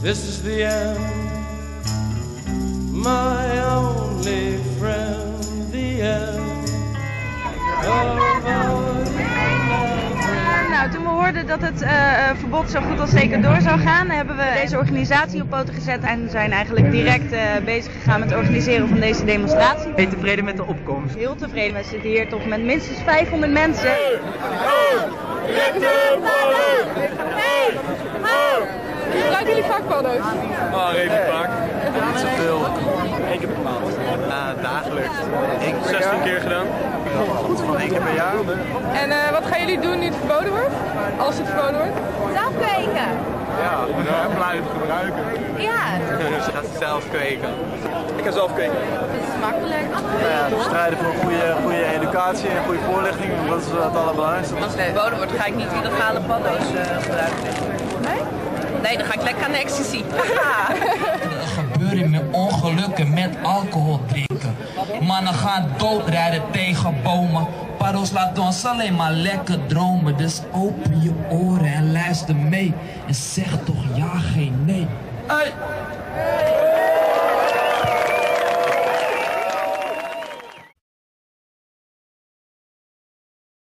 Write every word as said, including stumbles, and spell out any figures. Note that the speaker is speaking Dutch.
This is the end, my only friend, the end of our Nou, toen we hoorden dat het uh, verbod zo goed als zeker door zou gaan, hebben we deze organisatie op poten gezet en zijn eigenlijk direct uh, bezig gegaan met het organiseren van deze demonstratie. Ben je tevreden met de opkomst? Heel tevreden. We zitten hier toch met minstens vijfhonderd mensen. Hey, ho, Rittenballen! Hey, ho! Rijden jullie vaak paddo's? Ah, redelijk vaak. Niet zoveel. Eén keer per maand. Uh, dagelijks. zestien keer gedaan. Goed van één keer per jaar. En uh, wat gaan jullie doen nu het verboden wordt? Als het verboden wordt? Zelf kweken. Ja, ja blijven gebruiken. Ja. Ze gaat zelf kweken. Ik ga zelf kweken. Dat is makkelijk. Ja, we strijden voor goede, goede educatie en goede voorlichting. Dat is het allerbelangrijkste. Als het verboden wordt, ga ik niet illegale paddo's uh, gebruiken. Nee? Nee, dan ga ik lekker aan de ecstasy. Er gebeuren met ongelukken met alcohol drinken. Mannen gaan doodrijden tegen bomen. Paddo's laten ons alleen maar lekker dromen. Dus open je oren en luister mee. En zeg toch ja, geen nee. Hey!